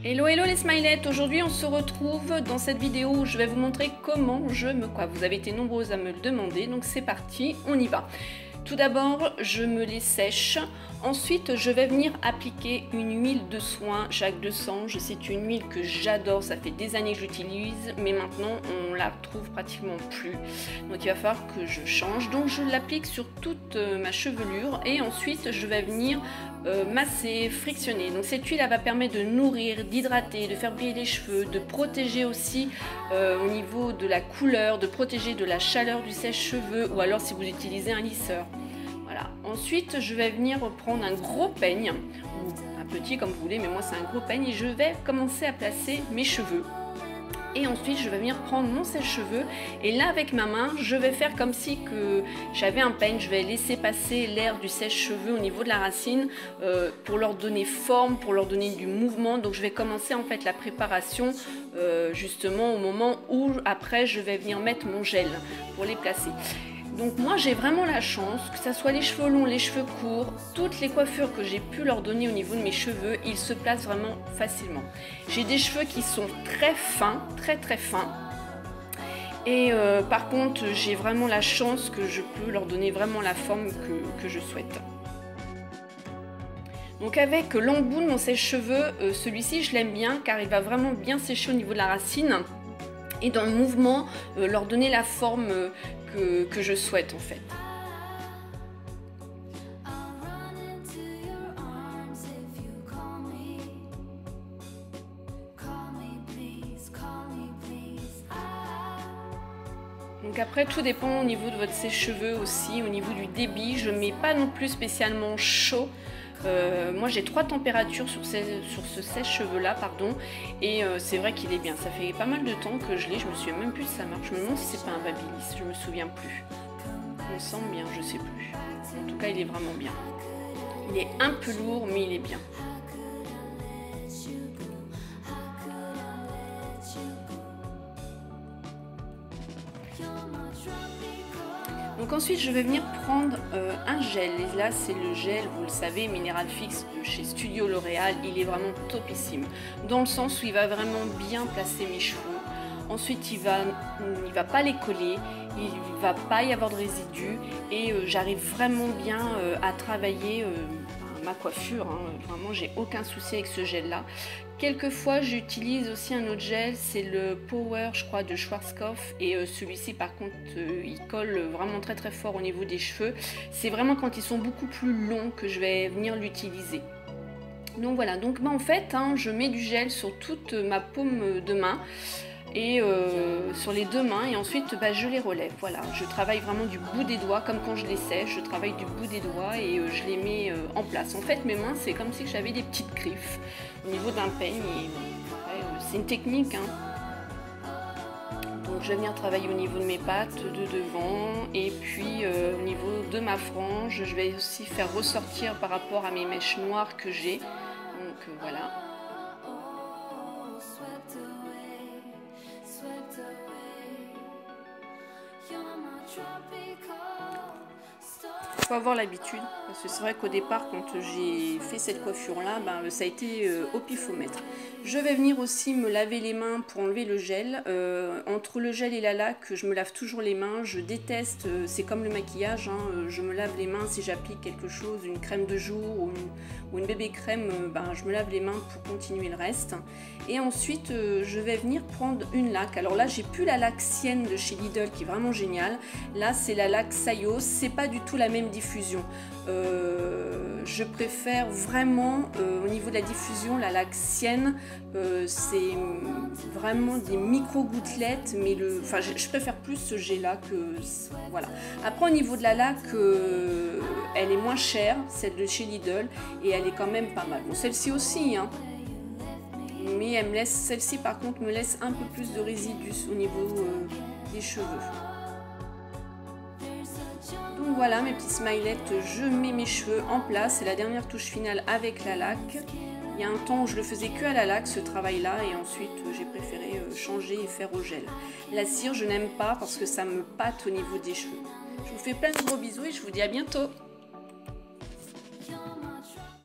Hello hello les smilettes, aujourd'hui on se retrouve dans cette vidéo où je vais vous montrer comment je me coiffe. Vous avez été nombreuses à me le demander, donc c'est parti, on y va. Tout d'abord, je me les sèche. Ensuite, je vais venir appliquer une huile de soin Jacques 200. C'est une huile que j'adore, ça fait des années que j'utilise, mais maintenant on la retrouve pratiquement plus. Donc il va falloir que je change. Donc je l'applique sur toute ma chevelure et ensuite je vais venir masser, frictionner. Donc cette huile elle va permettre de nourrir, d'hydrater, de faire briller les cheveux, de protéger aussi au niveau de la couleur, de protéger de la chaleur du sèche-cheveux ou alors si vous utilisez un lisseur. Voilà. Ensuite, je vais venir prendre un gros peigne, ou un petit comme vous voulez, mais moi c'est un gros peigne, et je vais commencer à placer mes cheveux. Et ensuite, je vais venir prendre mon sèche-cheveux, et là avec ma main, je vais faire comme si que j'avais un peigne, je vais laisser passer l'air du sèche-cheveux au niveau de la racine pour leur donner forme, pour leur donner du mouvement. Donc je vais commencer en fait la préparation justement au moment où après je vais venir mettre mon gel pour les placer. Donc moi j'ai vraiment la chance, que ce soit les cheveux longs, les cheveux courts, toutes les coiffures que j'ai pu leur donner au niveau de mes cheveux, ils se placent vraiment facilement. J'ai des cheveux qui sont très fins, très fins. Et par contre j'ai vraiment la chance que je peux leur donner vraiment la forme que je souhaite. Donc avec l'embout de mon sèche-cheveux, celui-ci je l'aime bien car il va vraiment bien sécher au niveau de la racine. Et dans le mouvement, leur donner la forme que je souhaite en fait. Donc après tout dépend au niveau de votre sèche-cheveux aussi, au niveau du débit, je ne mets pas non plus spécialement chaud. Moi j'ai 3 températures sur ce sèche-cheveux là, pardon, et c'est vrai qu'il est bien. Ça fait pas mal de temps que je l'ai, je me souviens même plus si ça marche. Je me demande si c'est pas un Babyliss, je me souviens plus. Il me semble bien, je sais plus. En tout cas il est vraiment bien. Il est un peu lourd mais il est bien. Donc ensuite je vais venir prendre un gel, et là c'est le gel, vous le savez, Mineral Fix de chez Studio L'Oréal. Il est vraiment topissime, dans le sens où il va vraiment bien placer mes cheveux. Ensuite il va pas les coller, il va pas y avoir de résidus, et j'arrive vraiment bien à travailler ma coiffure, hein. Vraiment j'ai aucun souci avec ce gel là. Quelquefois j'utilise aussi un autre gel, c'est le Power je crois de Schwarzkopf, et celui-ci par contre il colle vraiment très fort au niveau des cheveux. C'est vraiment quand ils sont beaucoup plus longs que je vais venir l'utiliser. Donc voilà, donc en fait hein, je mets du gel sur toute ma paume de main et sur les deux mains, et ensuite je les relève. Voilà, je travaille vraiment du bout des doigts, comme quand je les sèche, je travaille du bout des doigts et je les mets en place. En fait mes mains c'est comme si j'avais des petites griffes au niveau d'un peigne, et c'est une technique hein. Donc je vais venir travailler au niveau de mes pattes de devant, et puis au niveau de ma frange je vais aussi faire ressortir par rapport à mes mèches noires que j'ai. Donc voilà. Il faut avoir l'habitude, parce que c'est vrai qu'au départ quand j'ai fait cette coiffure là, ça a été au pifomètre. Je vais venir aussi me laver les mains pour enlever le gel. Entre le gel et la laque, je me lave toujours les mains. Je déteste, c'est comme le maquillage, hein, je me lave les mains si j'applique quelque chose, une crème de jour ou une bébé crème, je me lave les mains pour continuer le reste. Et ensuite je vais venir prendre une laque. Alors là j'ai plus la laque Sienne de chez Lidl qui est vraiment géniale. Là c'est la laque Sayos, c'est pas du tout la même diffusion. Je préfère vraiment au niveau de la diffusion la laque Sienne, c'est vraiment des micro gouttelettes, mais je préfère plus ce jet là que voilà. Après au niveau de la laque elle est moins chère, celle de chez Lidl, et elle est quand même pas mal. Bon, celle-ci aussi hein, mais elle me laisse, celle-ci par contre me laisse un peu plus de résidus au niveau des cheveux. Donc voilà mes petits smilettes, je mets mes cheveux en place, c'est la dernière touche finale avec la laque. Il y a un temps où je le faisais que à la laque ce travail là, et ensuite j'ai préféré changer et faire au gel. La cire je n'aime pas parce que ça me pâte au niveau des cheveux. Je vous fais plein de gros bisous et je vous dis à bientôt.